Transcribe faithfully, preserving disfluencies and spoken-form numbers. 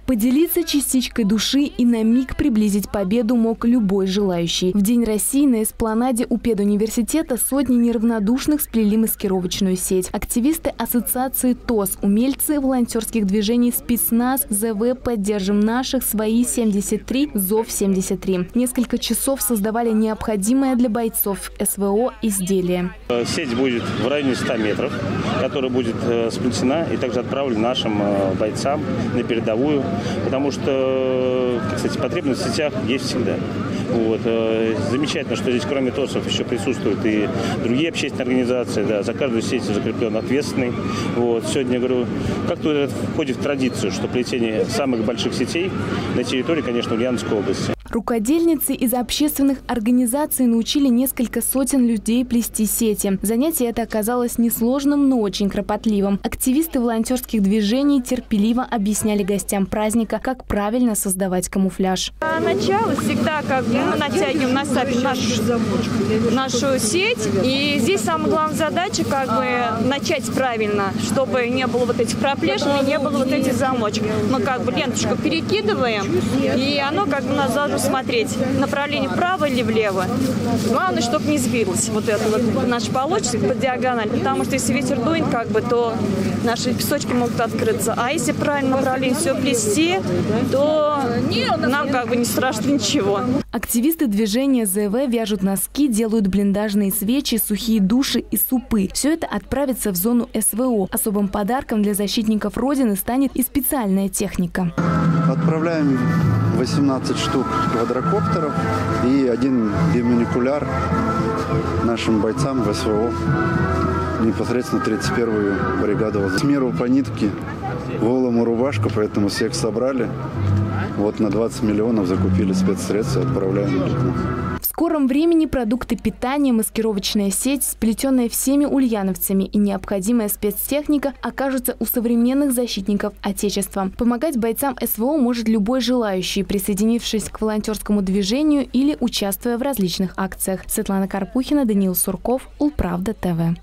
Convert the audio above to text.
Поделиться частичкой души и на миг приблизить победу мог любой желающий. В День России на эспланаде у педуниверситета сотни неравнодушных сплели маскировочную сеть. Активисты ассоциации ТОС, умельцы волонтерских движений «Спецназ», ЗВ «Поддержим наших», «Свои семьдесят три», «Зов семьдесят три». Несколько часов создавали необходимое для бойцов СВО изделие. Сеть будет в районе ста метров, которая будет сплетена и также отправлена нашим бойцам на передовую, потому что, кстати, потребность в сетях есть всегда. Вот. Замечательно, что здесь кроме ТОСов еще присутствуют и другие общественные организации. Да, за каждую сеть закреплен ответственный. Вот. Сегодня, говорю, как-то это входит в традицию, что плетение самых больших сетей на территории, конечно, Ульяновской области. Рукодельницы из общественных организаций научили несколько сотен людей плести сети. Занятие это оказалось несложным, но очень кропотливым. Активисты волонтерских движений терпеливо объясняли гостям праздника, как правильно создавать камуфляж. Начало всегда как бы мы натягиваем на сапи нашу, нашу сеть. И здесь самая главная задача как бы начать правильно, чтобы не было вот этих проплешин и не было вот этих замочек. Мы как бы ленточку перекидываем, и оно как бы у нас должно смотреть направление вправо или влево. Главное, чтобы не сбилось вот это вот наша полочка по диагонали, потому что если ветер дует, как бы, то наши песочки могут открыться. А если правильно направление все плести, то нам как бы не страшно ничего. Активисты движения ЗВ вяжут носки, делают блиндажные свечи, сухие души и супы. Все это отправится в зону СВО. Особым подарком для защитников Родины станет и специальная техника. Отправляем восемнадцать штук квадрокоптеров и один бимоникуляр нашим бойцам в СВО, непосредственно тридцать первую бригаду. С миру по нитке, волому рубашку, поэтому всех собрали. Вот на двадцать миллионов закупили спецсредства, отправляем. В скором времени продукты питания, маскировочная сеть, сплетенная всеми ульяновцами и необходимая спецтехника окажутся у современных защитников Отечества. Помогать бойцам СВО может любой желающий, присоединившись к волонтерскому движению или участвуя в различных акциях. Светлана Карпухина, Даниил Сурков, Улправда ТВ.